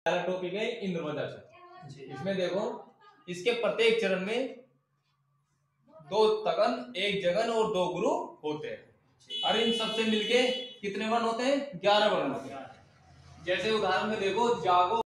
Topic है इंद्रवदर्शन। इसमें देखो, इसके प्रत्येक चरण में 2 तगन, 1 जगन और 2 गुरु होते हैं, और इन सबसे मिलके कितने वन होते हैं? 11 वन होते हैं। जैसे उदाहरण में देखो, जागो